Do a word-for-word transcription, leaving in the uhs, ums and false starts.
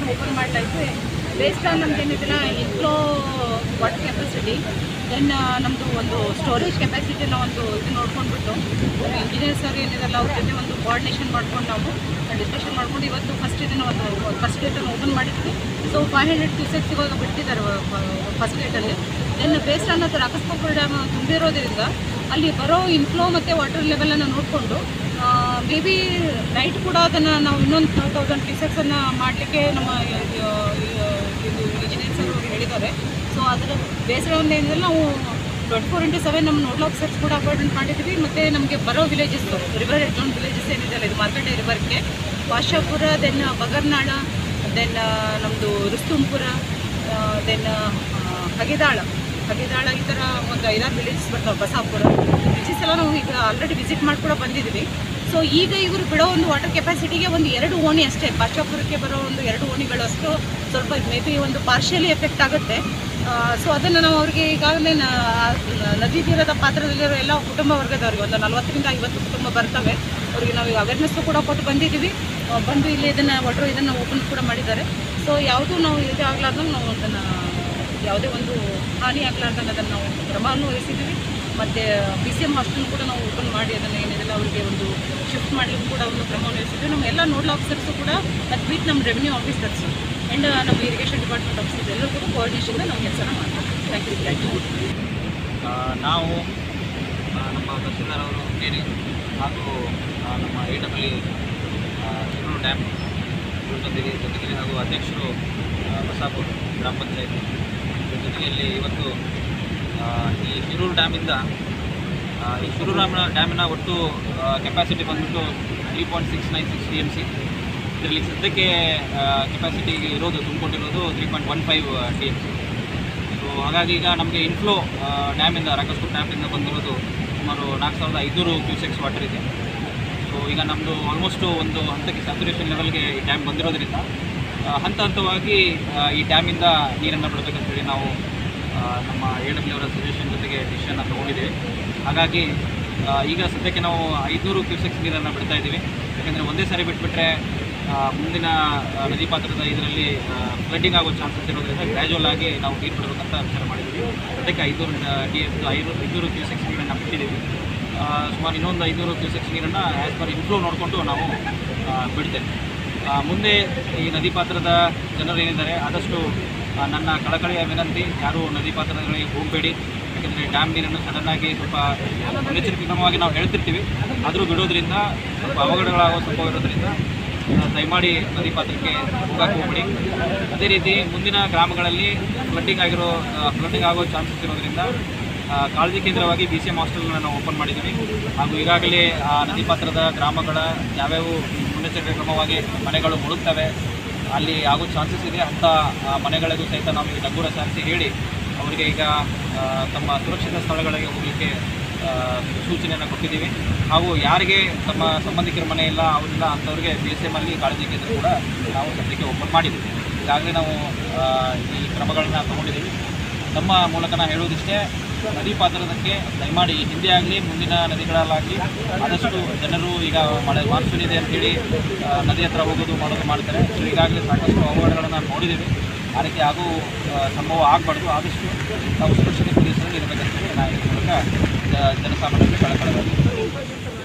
ಕೆಪಾಸಿಟಿನ open ಮಾಡ್ತಾ ಇದ್ವಿ. Based on ನಮ್ದು ಏನಿದೆಲ್ಲ ಇನ್ಫ್ಲೋ ವಾಟರ್ ಕೆಪಾಸಿಟಿ, ದೆನ್ ನಮ್ಮದು ಒಂದು ಸ್ಟೋರೇಜ್ ಕೆಪಾಸಿಟಿನ ಒಂದು ಇದು ನೋಡ್ಕೊಂಡ್ಬಿಟ್ಟು ಇಂಜಿನಿಯರ್ಸ್ ಅವ್ರು ಏನಿದೆಲ್ಲ ಅವ್ರ ಜೊತೆ ಒಂದು ಕೋಆರ್ಡಿನೇಷನ್ ಮಾಡ್ಕೊಂಡು ನಾವು ಡಿಸ್ಕಷನ್ ಮಾಡ್ಕೊಂಡು ಇವತ್ತು ಫಸ್ಟ್ ಇದನ್ನು ಒಂದು ಫಸ್ಟ್ ಗೇಟನ್ನು ಓಪನ್ ಮಾಡಿದ್ವಿ. ಸೊ ಫೈವ್ ಹಂಡ್ರೆಡ್ ಕ್ಯೂಸೆಕ್ಸ್ ಇವಾಗ ಬಿಡ್ತಿದ್ದಾರೆ ಫಸ್ಟ್ ಗೇಟಲ್ಲಿ. ದೆನ್ ಬೇಸ್ಡ್ ಆನ್ ಅದರ ಅಕಸ್ಮಾಪುರ ಡ್ಯಾಮ್ ತುಂಬಿರೋದ್ರಿಂದ ಅಲ್ಲಿ ಬರೋ ಇನ್ಫ್ಲೋ ಮತ್ತು ವಾಟರ್ ಲೆವೆಲನ್ನು ನೋಡಿಕೊಂಡು ಮೇ ಬಿ ನೈಟ್ ಕೂಡ ಅದನ್ನು ನಾವು ಇನ್ನೊಂದು ತೌಸಂಡ್ ಕ್ಯೂಸೆಕ್ಸನ್ನು ಮಾಡಲಿಕ್ಕೆ ನಮ್ಮ ಇದು ಇಂಜಿನಿಯರ್ಸ್ ಅವರು ಹೇಳಿದ್ದಾರೆ. ಸೊ ಅದರ ಬೇಸ್ಡ್ ಆನ್ ಏನಿದೆ ನಾವು ಟ್ವೆಂಟಿ ಫೋರ್ ಇಂಟು ಸೆವೆನ್ ನಮ್ಮ ನೋಡಲ್ ಆಫೀಸರ್ಸ್ ಕೂಡ ಅಪಾಯಿಂಟ್ಮೆಂಟ್ ಮಾಡಿದ್ದೀವಿ. ಮತ್ತು ನಮಗೆ ಬರೋ villages river head zone villages ಏನಿದೆಯಲ್ಲ ಇದು ಮಾರ್ಕಂಡೆ ರಿವರ್ಗೆ ವಾಶಾಪುರ, ದೆನ್ ಬಗರ್ನಾಳ, ದೆನ್ ನಮ್ಮದು ರುಸ್ತುಂಪುರ, ದೆನ್ ಹಗೆದಾಳ ಹಗೆದಾಳ ಈ ಥರ ಒಂದು ಐದಾರು ವಿಲೇಜಸ್ ಬರ್ತಾವೆ, ಬಸಾಪುರ ವಿಲೇಜಸ್ ಎಲ್ಲ ನಾವು ಈಗ ಆಲ್ರೆಡಿ ವಿಸಿಟ್ ಮಾಡಿ ಕೂಡ ಬಂದಿದ್ದೀವಿ. ಸೊ ಈಗ ಇವರು ಬಿಡೋ ಒಂದು ವಾಟರ್ ಕೆಪಾಸಿಟಿಗೆ ಒಂದು ಎರಡು ಓಣಿ ಅಷ್ಟೇ, ಬಾಚಾಪುರಕ್ಕೆ ಬರೋ ಒಂದು ಎರಡು ಓಣಿಗಳು ಅಷ್ಟು ಸ್ವಲ್ಪ ಮೇ ಬಿ ಒಂದು ಪಾರ್ಷಿಯಲಿ ಎಫೆಕ್ಟ್ ಆಗುತ್ತೆ. ಸೊ ಅದನ್ನು ನಾವು ಅವರಿಗೆ ಈಗಾಗಲೇ ನದಿ ತೀರದ ಪಾತ್ರದಲ್ಲಿರೋ ಎಲ್ಲ ಕುಟುಂಬ ವರ್ಗದವ್ರಿಗೆ ಒಂದು ನಲ್ವತ್ತರಿಂದ ಐವತ್ತು ಕುಟುಂಬ ಬರ್ತವೆ, ಅವರಿಗೆ ನಾವು ಈಗ ಅವೇರ್ನೆಸ್ಸು ಕೂಡ ಕೊಟ್ಟು ಬಂದಿದ್ದೀವಿ. ಬಂದು ಇಲ್ಲಿ ಇದನ್ನು ವಾಟರ್ ಇದನ್ನು ಓಪನ್ ಕೂಡ ಮಾಡಿದ್ದಾರೆ. ಸೊ ಯಾವುದೂ ನಾವು ಇದು ಆಗಲಾರ್ದಂಗೆ ನಾವು ಅದನ್ನು ಯಾವುದೇ ಒಂದು ಹಾನಿ ಆಗಲಾರ್ದಂಗೆ ಅದನ್ನು ನಾವು ಕ್ರಮವನ್ನು ವಹಿಸಿದ್ದೀವಿ. ಮತ್ತು ಬಿ ಸಿ ಎಮ್ ಹಾಸ್ಟೆಲ್ ಕೂಡ ನಾವು ಓಪನ್ ಮಾಡಿ ಅದನ್ನು ಏನಿದೆಲ್ಲ ಅವರಿಗೆ ಒಂದು ಶಿಫ್ಟ್ ಮಾಡಲಿಕ್ಕೆ ಕೂಡ ಒಂದು ಕ್ರಮವನ್ನು ವಹಿಸಿದ್ವಿ. ನಮ್ಮ ಎಲ್ಲ ನೋಡಲ್ ಆಫೀಸರ್ಸು ಕೂಡ ಅದು ಬಿಟ್ಟು ನಮ್ಮ ರೆವಿನ್ಯೂ ಆಫೀಸರ್ಸು ಆ್ಯಂಡ್ ನಮ್ಮ ಇರಿಗೇಷನ್ ಡಿಪಾರ್ಟ್ಮೆಂಟ್ ಆಫೀಸರ್ಸ್ ಎಲ್ಲರೂ ಕೂಡ ಕೋಆರ್ಡಿನೇಷನ್ಗೆ ನಾವು ಕೆಲಸ ಮಾಡ್ತೀವಿ. ಥ್ಯಾಂಕ್ ಯು ಥ್ಯಾಂಕ್ ಯು ನಾವು ನಮ್ಮ ತಹಸೀಲ್ದಾರ್ ಅವರು ಕೇಳಿ ಹಾಗೂ ನಮ್ಮ ಎ ಡಬ್ಲ್ಯೂ ಶಿರೂರು ಡ್ಯಾಮ್ ಜೊತೆಗೆ ಜೊತೆಗೆ ಹಾಗೂ ಅಧ್ಯಕ್ಷರು ಬಸಾಪುರ ಗ್ರಾಮ ಪಂಚಾಯತಿ ಜೊತೆಗೆಯಲ್ಲಿ ಇವತ್ತು ಈ ಶಿರೂರು ಡ್ಯಾಮಿಂದ ಈ ಶಿರೂರು ಡ್ಯಾಮ್ ಡ್ಯಾಮಿನ ಒಟ್ಟು ಕೆಪಾಸಿಟಿ ಬಂದ್ಬಿಟ್ಟು three point six nine six T M C. ಇದರಲ್ಲಿ ಸದ್ಯಕ್ಕೆ ಕೆಪಾಸಿಟಿ ಇರೋದು ತುಂಬಿಕೊಂಡಿರೋದು three point one five T M C. So ಹಾಗಾಗಿ ಈಗ ನಮಗೆ ಇನ್ಫ್ಲೋ ಡ್ಯಾಮಿಂದ ರಾಕಸ್ಪುರ ಡ್ಯಾಮಿಂದ ಬಂದಿರೋದು ಸುಮಾರು ನಾಲ್ಕು ಸಾವಿರದ ಐದುನೂರು ಕ್ಯೂಸೆಕ್ಸ್ ವಾಟರ್ ಇದೆ. ಸೊ ಈಗ ನಮ್ಮದು ಆಲ್ಮೋಸ್ಟು ಒಂದು ಹಂತಕ್ಕೆ ಸ್ಯಾಚುರೇಷನ್ ಲೆವೆಲ್ಗೆ ಈ ಡ್ಯಾಮ್ ಬಂದಿರೋದ್ರಿಂದ ಹಂತ ಹಂತವಾಗಿ ಈ ಡ್ಯಾಮಿಂದ ನೀರನ್ನು ಬಿಡಬೇಕಂತೇಳಿ ನಾವು ನಮ್ಮ ಎ ಡಬ್ಲ್ಯೂ ಅವರ ಸಜೆಷನ್ ಜೊತೆಗೆ ಡಿಸಿಷನ್ನ ತೊಗೊಂಡಿದ್ದೀವಿ. ಹಾಗಾಗಿ ಈಗ ಸದ್ಯಕ್ಕೆ ನಾವು ಐದುನೂರು ಕ್ಯೂಸೆಕ್ಸ್ ನೀರನ್ನು ಬಿಡ್ತಾ ಇದ್ದೀವಿ. ಯಾಕೆಂದರೆ ಒಂದೇ ಸಾರಿ ಬಿಟ್ಬಿಟ್ರೆ ಮುಂದಿನ ನದಿ ಪಾತ್ರದ ಇದರಲ್ಲಿ ಫ್ಲಡ್ಡಿಂಗ್ ಆಗೋ ಚಾನ್ಸಸ್ ಇರೋದ್ರಿಂದ ಗ್ರ್ಯಾಜುವಲ್ ಆಗಿ ನಾವು ನೀರು ಬಿಡಬೇಕಂತ ವಿಚಾರ ಮಾಡಿದ್ದೀವಿ. ಸದ್ಯಕ್ಕೆ ಐದುನೂರು ಡಿ ಐನೂರು ಐದುನೂರು ಕ್ಯೂಸೆಕ್ಸ್ ನೀರನ್ನು ಬಿಟ್ಟಿದ್ದೀವಿ. ಸುಮಾರು ಇನ್ನೊಂದು ಐದುನೂರು ಕ್ಯೂಸೆಕ್ಸ್ ನೀರನ್ನು ಆ್ಯಸ್ ಪರ್ ಇನ್ಫ್ಲೋ ನೋಡಿಕೊಂಡು ನಾವು ಬಿಡ್ತೇವೆ. ಮುಂದೆ ಈ ನದಿ ಪಾತ್ರದ ಜನರು ಏನಿದ್ದಾರೆ ಆದಷ್ಟು ನನ್ನ ಕಳಕಳಿಯ ವಿನಂತಿ, ಯಾರೂ ನದಿ ಪಾತ್ರಗಳಿಗೆ ಹೋಗಬೇಡಿ. ಯಾಕೆಂದರೆ ಡ್ಯಾಮ್ ನೀರನ್ನು ಸಡನ್ನಾಗಿ ಸ್ವಲ್ಪ ಮುನ್ನೆಚ್ಚರಿಕೆ ಕ್ರಮವಾಗಿ ನಾವು ಹೇಳ್ತಿರ್ತೀವಿ, ಆದರೂ ಬಿಡೋದ್ರಿಂದ ಸ್ವಲ್ಪ ಅವಘಡಗಳಾಗೋ ಸಂಭವ ಇರೋದ್ರಿಂದ ದಯಮಾಡಿ ನದಿ ಪಾತ್ರಕ್ಕೆ ಹೋಗಕ್ಕೆ ಹೋಗಬೇಡಿ. ಅದೇ ರೀತಿ ಮುಂದಿನ ಗ್ರಾಮಗಳಲ್ಲಿ ಫ್ಲಡ್ಡಿಂಗ್ ಆಗಿರೋ ಫ್ಲಡ್ಡಿಂಗ್ ಆಗೋ ಚಾನ್ಸಸ್ ಇರೋದ್ರಿಂದ ಕಾಳಜಿ ಕೇಂದ್ರವಾಗಿ ಬಿ ಸಿ ಎಮ್ ಹಾಸ್ಟೆಲ್ನ ನಾವು ಓಪನ್ ಮಾಡಿದ್ದೀವಿ. ಹಾಗೂ ಈಗಾಗಲೇ ಆ ನದಿ ಪಾತ್ರದ ಗ್ರಾಮಗಳ ಯಾವ್ಯಾವ ಮುನ್ನೆಚ್ಚರಿಕೆ ಕ್ರಮವಾಗಿ ಮನೆಗಳು ಮುಳುಗ್ತವೆ, ಅಲ್ಲಿ ಆಗೋ ಚಾನ್ಸಸ್ ಇದೆ ಅಂಥ ಮನೆಗಳಿಗೂ ಸಹಿತ ನಾವು ಈಗ ಡಂಗೂರ ಸಾರಿಸಿ ಹೇಳಿ ಅವರಿಗೆ ಈಗ ತಮ್ಮ ಸುರಕ್ಷಿತ ಸ್ಥಳಗಳಿಗೆ ಹೋಗಲಿಕ್ಕೆ ಸೂಚನೆಯನ್ನು ಕೊಟ್ಟಿದ್ದೀವಿ. ಹಾಗೂ ಯಾರಿಗೆ ತಮ್ಮ ಸಂಬಂಧಿಕರ ಮನೆ ಇಲ್ಲ ಅವರಿಲ್ಲ ಅಂಥವ್ರಿಗೆ ಬಿ ಎಸ್ ಎಮ್ ಅಲ್ಲಿ ಕಾಳಜಿ ಕೇಂದ್ರ ಕೂಡ ನಾವು ಸದ್ಯಕ್ಕೆ ಓಪನ್ ಮಾಡಿದ್ದೀವಿ. ಈಗಾಗಲೇ ನಾವು ಈ ಕ್ರಮಗಳನ್ನು ತಗೊಂಡಿದ್ದೀವಿ. ನಮ್ಮ ಮೂಲಕ ನಾನು ಹೇಳೋದಿಷ್ಟೇ, ನದಿ ಪಾತ್ರದಕ್ಕೆ ದಯಮಾಡಿ ಹಿಂದೆ ಆಗಲಿ ಮುಂದಿನ ನದಿಗಳಲ್ಲಾಗಲಿ ಆದಷ್ಟು ಜನರು ಈಗ ಮಳೆ ಮಾನ್ಸೂನ್ ಇದೆ ಅಂಥೇಳಿ ನದಿ ಹತ್ರ ಹೋಗೋದು ಮಾಡೋದು ಮಾಡ್ತಾರೆ. ಸೊ ಈಗಾಗಲೇ ಸಾಕಷ್ಟು ಅವಘಡಗಳನ್ನು ನೋಡಿದ್ದೀವಿ. ಆ ರೀತಿ ಆಗೋ ಸಂಭವ ಆಗಬಾರ್ದು. ಆದಷ್ಟು ನಾವು ಸುರಕ್ಷಿತ ಪ್ರದೇಶದಲ್ಲಿ ಇರಬೇಕಂತ ನಾನು ಈ ಮೂಲಕ ಜನಸಾಮಾನ್ಯರಿಗೆ ಕಳಕಳಿಯಾಗಿ